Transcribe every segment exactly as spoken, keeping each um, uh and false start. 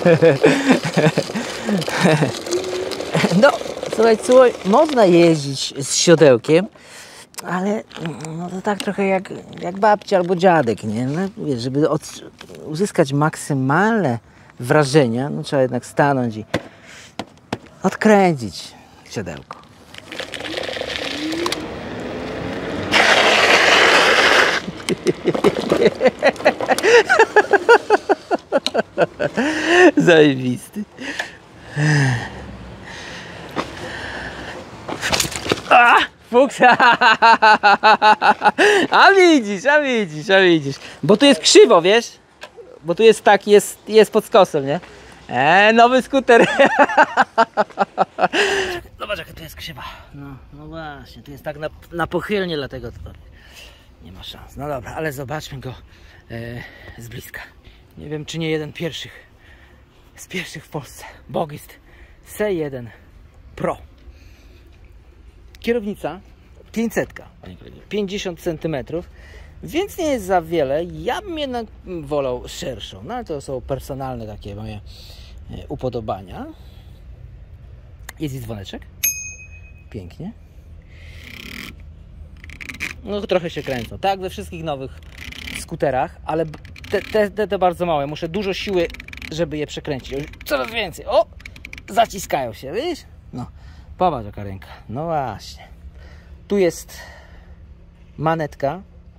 No, słuchaj, słuchaj, można jeździć z siodełkiem, ale no to tak trochę jak, jak babcia albo dziadek, nie? No, wiesz, żeby od, uzyskać maksymalne wrażenia, no trzeba jednak stanąć i odkręcić siodełko. Zajebisty. A! Fuksa! A widzisz, a widzisz, a widzisz. Bo tu jest krzywo, wiesz? Bo tu jest tak, jest, jest pod skosem, nie? E, nowy skuter. Zobacz, jaka tu jest krzywa. No, no właśnie, tu jest tak na, na pochylnie, dlatego to nie ma szans. No dobra, ale zobaczmy go e, z bliska. Nie wiem, czy nie jeden pierwszych z pierwszych w Polsce. Bogist C jeden Pro. Kierownica pięćset, pięćdziesiąt centymetrów, więc nie jest za wiele. Ja bym jednak wolał szerszą, no ale to są personalne takie moje upodobania. Jest i dzwoneczek. Pięknie. No trochę się kręcą, tak we wszystkich nowych skuterach, ale te, te, te, te bardzo małe. Muszę dużo siły, żeby je przekręcić. Coraz więcej. O! Zaciskają się, widzisz? No. Popatrz, jaka ręka. No właśnie. Tu jest manetka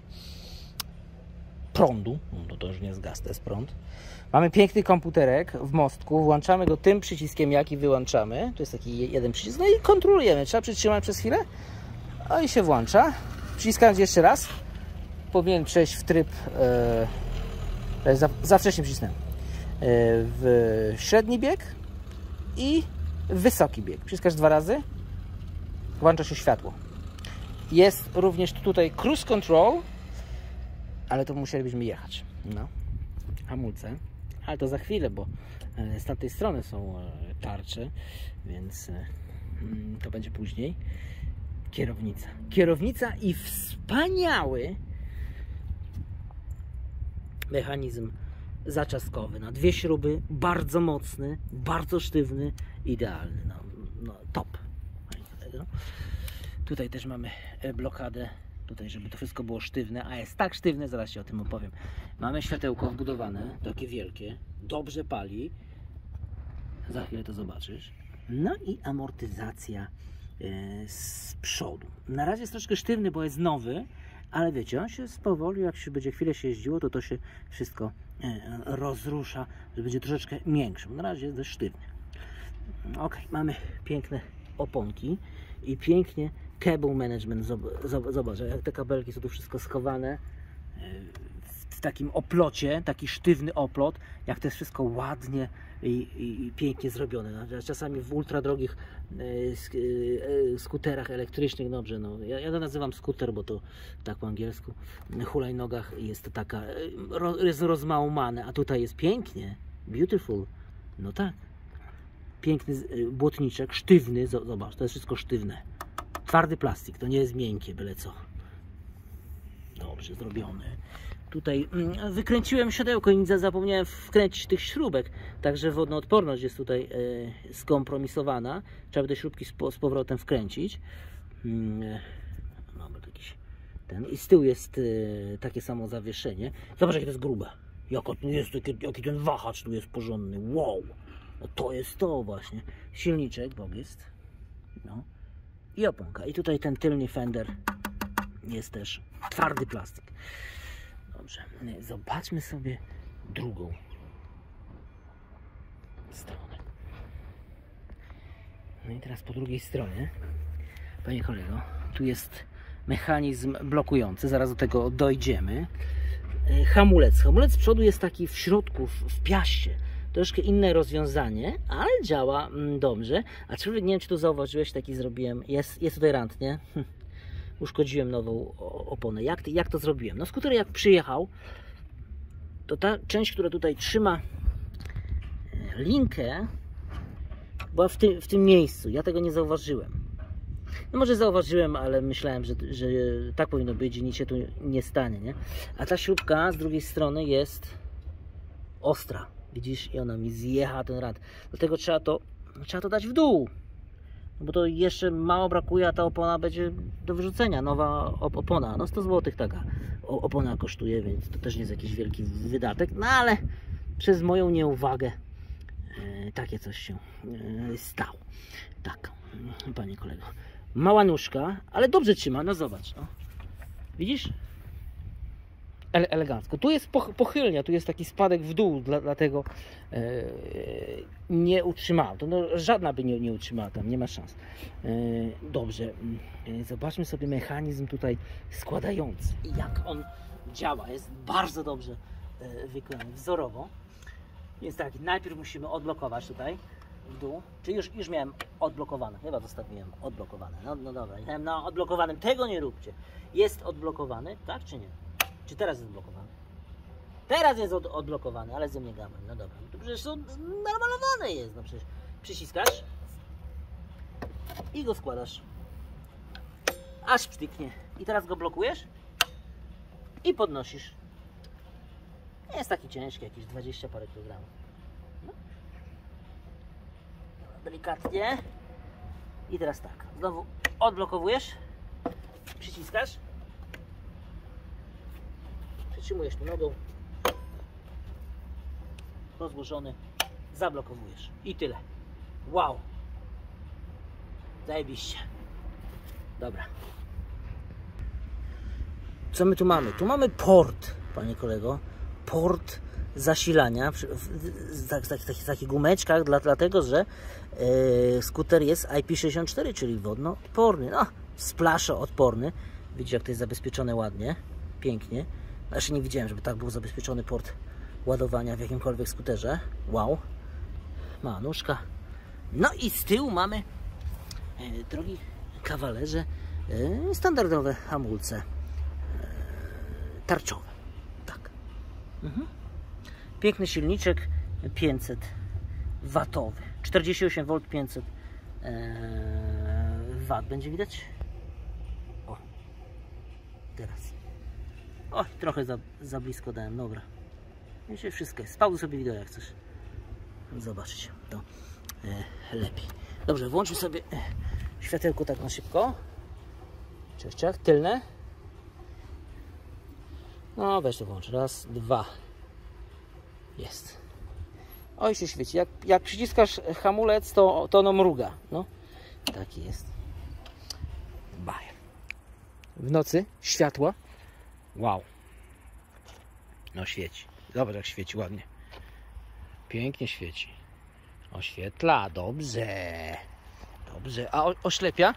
prądu. No to, to już nie jest gaz, to jest prąd. Mamy piękny komputerek w mostku. Włączamy go tym przyciskiem, jaki wyłączamy. Tu jest taki jeden przycisk. No i kontrolujemy. Trzeba przytrzymać przez chwilę. No i się włącza. Przyciskając jeszcze raz, powinien przejść w tryb... Yy, za, za wcześnie przycisnąłem. Yy, w średni bieg i wysoki bieg. Przyciskasz dwa razy, włącza się światło. Jest również tutaj cruise control, ale to musielibyśmy jechać. No. Hamulce, ale to za chwilę, bo z tamtej strony są tarcze, więc to będzie później. Kierownica. Kierownica i wspaniały mechanizm zaczaskowy na dwie śruby, bardzo mocny, bardzo sztywny, idealny, no, no top. Tutaj też mamy blokadę, tutaj żeby to wszystko było sztywne, a jest tak sztywne, zaraz Ci o tym opowiem. Mamy światełko wbudowane, takie wielkie, dobrze pali, za chwilę to zobaczysz. No i amortyzacja z przodu. Na razie jest troszkę sztywny, bo jest nowy, ale wiecie, on się spowoli, jak się będzie chwilę się jeździło, to to się wszystko rozrusza, że będzie troszeczkę miększy. Na razie jest dość sztywny. Ok, mamy piękne oponki i pięknie cable management. Zobacz, jak te kabelki są tu wszystko schowane w takim oplocie, taki sztywny oplot, jak to jest wszystko ładnie i, i, i pięknie zrobione. Czasami w ultra drogich skuterach elektrycznych, dobrze, no, ja, ja to nazywam skuter, bo to tak po angielsku, hulajnogach jest to taka, jest rozmałmane, a tutaj jest pięknie, beautiful, no tak, piękny błotniczek, sztywny, zobacz, to jest wszystko sztywne, twardy plastik, to nie jest miękkie, byle co, dobrze zrobione. Tutaj wykręciłem siodełko i zapomniałem wkręcić tych śrubek, także wodoodporność jest tutaj e, skompromisowana. Trzeba te śrubki z, z powrotem wkręcić. Hmm, mamy jakiś ten i z tyłu jest e, takie samo zawieszenie. Zobacz, jakie to jest grube. Jaka tu jest, jaki, jaki ten wahacz tu jest porządny. Wow! No to jest to właśnie. Silniczek, Bogist. No. I oponka. I tutaj ten tylny fender jest też twardy plastik. Dobrze, zobaczmy sobie drugą stronę. No i teraz po drugiej stronie, panie kolego, tu jest mechanizm blokujący, zaraz do tego dojdziemy. Hamulec. Hamulec z przodu jest taki w środku, w piaście. Troszkę inne rozwiązanie, ale działa dobrze. A człowiek, nie wiem, czy tu zauważyłeś, taki zrobiłem, jest, jest tutaj rant, nie? Uszkodziłem nową oponę. Jak, jak to zrobiłem? No skuter jak przyjechał, to ta część, która tutaj trzyma linkę, była w tym, w tym miejscu. Ja tego nie zauważyłem. No może zauważyłem, ale myślałem, że, że tak powinno być i nic się tu nie stanie, nie? A ta śrubka z drugiej strony jest ostra. Widzisz? I ona mi zjechała ten rad. Dlatego trzeba to, trzeba to dać w dół. No bo to jeszcze mało brakuje, a ta opona będzie do wyrzucenia. Nowa op opona. No sto złotych taka opona kosztuje, więc to też nie jest jakiś wielki wydatek. No ale przez moją nieuwagę e, takie coś się e, stało. Tak, panie kolego. Mała nóżka, ale dobrze trzyma. No zobacz. No. Widzisz? Ele elegancko. Tu jest pochylnia, tu jest taki spadek w dół, dla, dlatego e, nie utrzymała. To no, żadna by nie, nie utrzymała tam, nie ma szans. E, dobrze, e, zobaczmy sobie mechanizm tutaj składający i jak on działa. Jest bardzo dobrze e, wykonany, wzorowo. Więc tak, najpierw musimy odblokować tutaj w dół. Czy już, już miałem odblokowane? Chyba zostawiłem odblokowane. No, no dobra, jechałem na odblokowanym. Tego nie róbcie. Jest odblokowany, tak czy nie? Czy teraz jest odblokowany? Teraz jest od, odblokowany, ale ze mnie gaman. No dobra, to przecież to namalowane jest. No przecież przyciskasz i go składasz. Aż przytyknie. I teraz go blokujesz i podnosisz. Nie jest taki ciężki, jakieś dwadzieścia parę kilogramów. No. Delikatnie. I teraz tak. Znowu odblokowujesz. Przyciskasz. Przytrzymujesz tu nogą, rozłożony, zablokowujesz i tyle. Wow, zajebiście. Dobra, co my tu mamy? Tu mamy port, panie kolego, port zasilania w takich, takich gumeczkach, dla, dlatego że e, skuter jest I P sześćdziesiąt cztery, czyli wodnoodporny, no, splaszoodporny. Widzicie, jak to jest zabezpieczone ładnie, pięknie. Jeszcze nie widziałem, żeby tak był zabezpieczony port ładowania w jakimkolwiek skuterze. Wow. Mała nóżka. No i z tyłu mamy, e, drogi kawalerze, e, standardowe hamulce e, tarczowe. Tak. Mhm. Piękny silniczek pięćset watowy. czterdzieści osiem wolt, pięćset e, wat. Będzie widać? O. Teraz. O, trochę za, za blisko dałem, dobra. Wiecie, wszystko jest. Spauzuj sobie wideo, jak chcesz. Zobaczcie, to e, lepiej. Dobrze, włączmy sobie e, światełko tak na szybko. Cześciach, tylne. No, weź to włącz. Raz, dwa. Jest. Oj, się świeci. Jak, jak przyciskasz hamulec, to, to ono mruga. No, taki jest. Bajer. W nocy światła. Wow. No świeci. Zobacz, jak świeci ładnie. Pięknie świeci. Oświetla. Dobrze. Dobrze. A o, oślepia?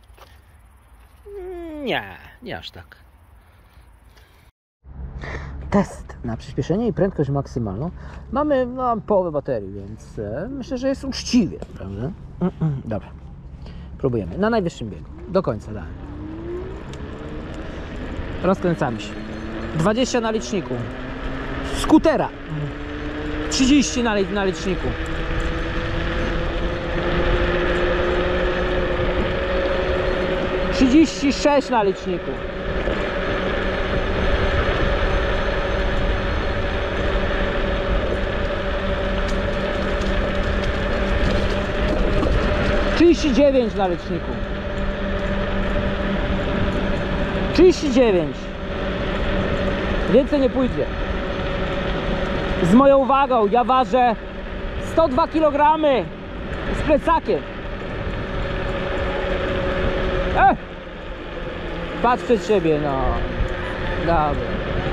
Nie. Nie aż tak. Test na przyspieszenie i prędkość maksymalną. Mamy no, połowę baterii, więc e, myślę, że jest uczciwie. Prawda? Dobra. Próbujemy. Na najwyższym biegu. Do końca dałem. Rozkręcamy się. dwadzieścia na liczniku. Skutera. trzydzieści na, li na liczniku. trzydzieści sześć na liczniku. trzydzieści dziewięć na liczniku. trzydzieści dziewięć. Więcej nie pójdzie. Z moją wagą ja ważę sto dwa kilogramy z plecakiem. Ech! Patrz przed siebie, no. Dobra.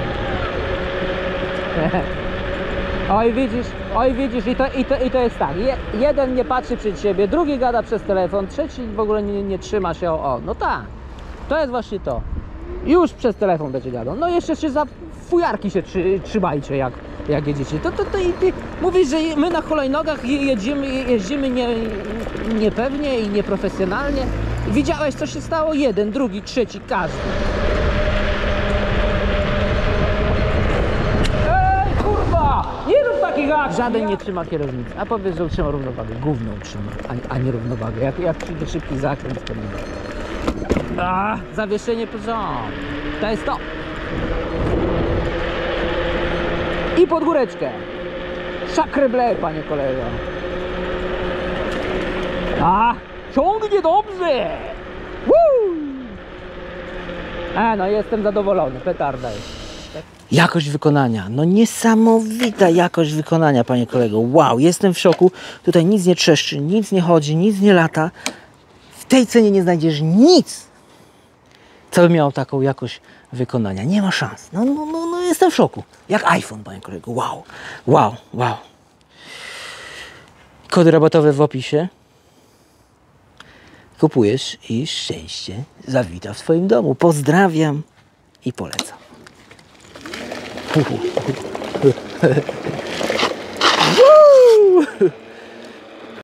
Oj, widzisz, oj, widzisz, i to, i to, i to jest tak. Je, jeden nie patrzy przed siebie, drugi gada przez telefon, trzeci w ogóle nie, nie trzyma się. O, no tak. To jest właśnie to. Już przez telefon będzie gadał. No jeszcze się za fujarki się trzy, trzymajcie, jak, jak jedziecie. To, to, to i ty mówisz, że my na hulajnogach jedziemy, jeździmy nie, niepewnie i nieprofesjonalnie. Widziałeś, co się stało? Jeden, drugi, trzeci, każdy. Ej, kurwa! Nie rób takich akcji! Żaden nie trzyma kierownicy. A powiedz, że utrzyma równowagę. Gówno utrzyma, a, a nie równowagę. Jak, jak przyjdzie szybki zakręt, to nie. A, zawieszenie porządku. To jest to. I pod góreczkę. Sacre bleu, panie kolego. A, ciągnie dobrze. Woo! A, no jestem zadowolony, petarda jest. Jakość wykonania, no niesamowita jakość wykonania, panie kolego. Wow, jestem w szoku. Tutaj nic nie trzeszczy, nic nie chodzi, nic nie lata. W tej cenie nie znajdziesz nic, co by miało taką jakość wykonania. Nie ma szans. No, no, no, no jestem w szoku. Jak iPhone, panie kolego. Wow, wow, wow. Kody rabatowe w opisie. Kupujesz i szczęście zawita w swoim domu. Pozdrawiam i polecam. Woo!